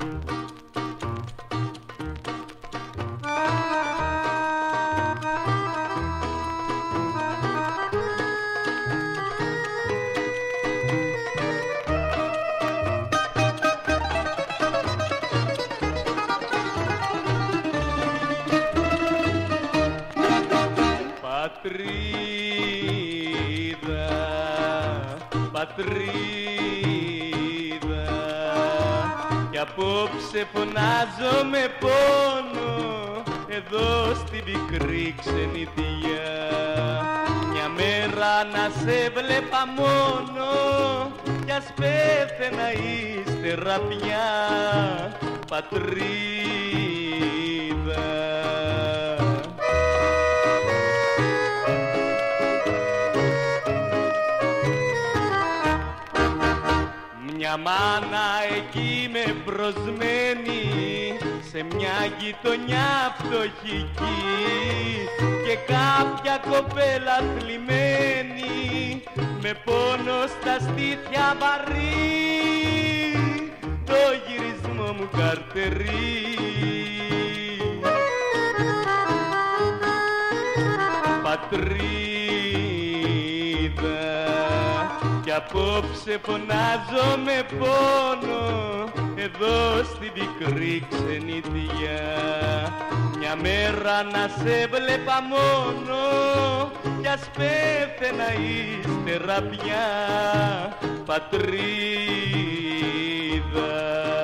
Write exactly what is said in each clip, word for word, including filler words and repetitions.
Πατρίδα, πατρίδα, κι απόψε φωνάζω με πόνο εδώ στη πικρή ξενιτιά. Μια μέρα να σε βλέπα μόνο κι ας πέθαινα ύστερα πια, πατρίδα. Μια μάνα εκεί με προσμένη σε μια γειτονιά φτωχική και κάποια κοπέλα θλιμμένη με πόνο στα στήθια βαρύ το γυρισμό μου καρτερεί. Πατρίδα, κι απόψε φωνάζω με πόνο εδώ στην πικρή ξενιτιά. Μια μέρα να σε βλέπα μόνο κι ας πέθαινα ύστερα πια, πατρίδα.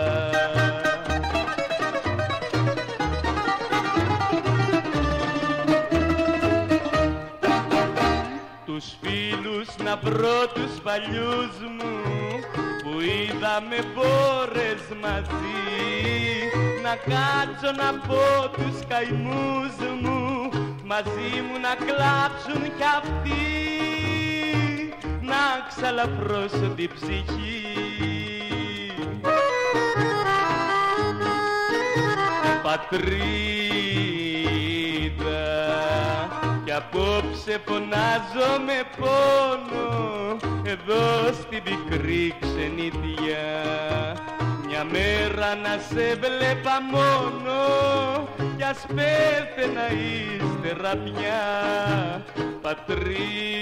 Τους φίλους να βρω τους παλιούς μου που είδαμε μπόρες μαζί, να κάτσω να πω τους καημούς μου μαζί μου να κλάψουν κι αυτοί, να ξαλαφρώσω την ψυχή. Πατρίδα, κι απόψε φωνάζω με πόνο εδώ στην πικρή ξενιτιά. Μια μέρα να σε βλέπα μόνο κι ας πέθαινα ύστερα πια,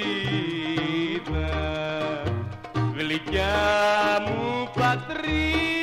πατρίδα, γλυκιά μου πατρίδα.